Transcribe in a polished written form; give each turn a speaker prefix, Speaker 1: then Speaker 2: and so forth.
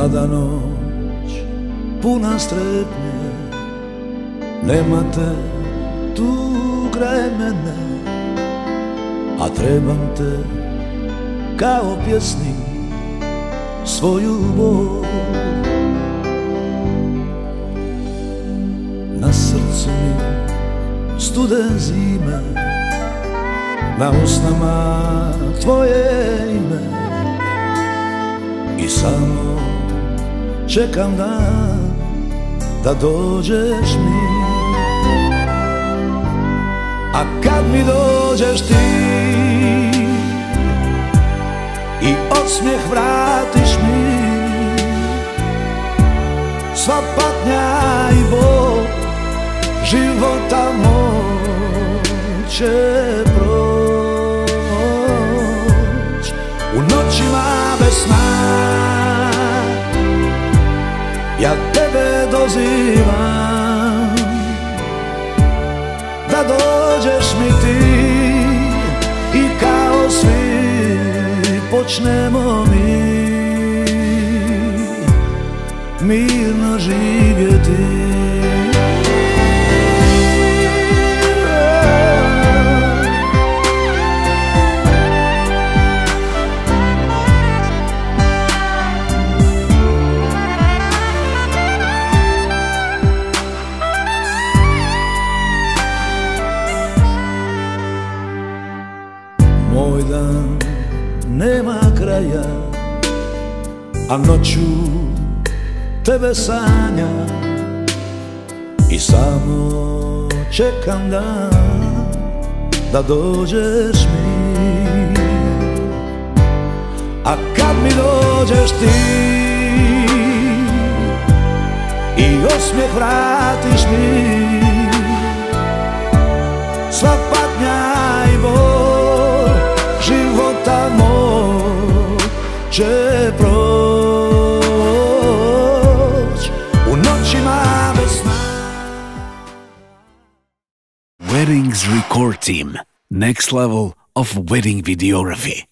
Speaker 1: Pada noć, puna strepnje, nema te tu kraj mene, a trebam te kao pjesnik svoju bol. Na srcu mi studen zime, na usnama tvoje ime i samo čekam dan da dođeš mi. A kad mi dođeš ti i osmijeh vratiš mi, sva patnja i bol života moj će proć. U noćima bez sna ja tebe dozivam, da dođeš mi ti i kao svi počnemo mi mirno živjeti. Moj dan nema kraja, a noću tebe sanjam i samo čekam dan da dođeš mi. A kad mi dođeš ti i osmijeh vratiš mi, sva patnja i bol života moj će proć. U noćima bez sna.
Speaker 2: Weddings Record Team. Next level of wedding videography.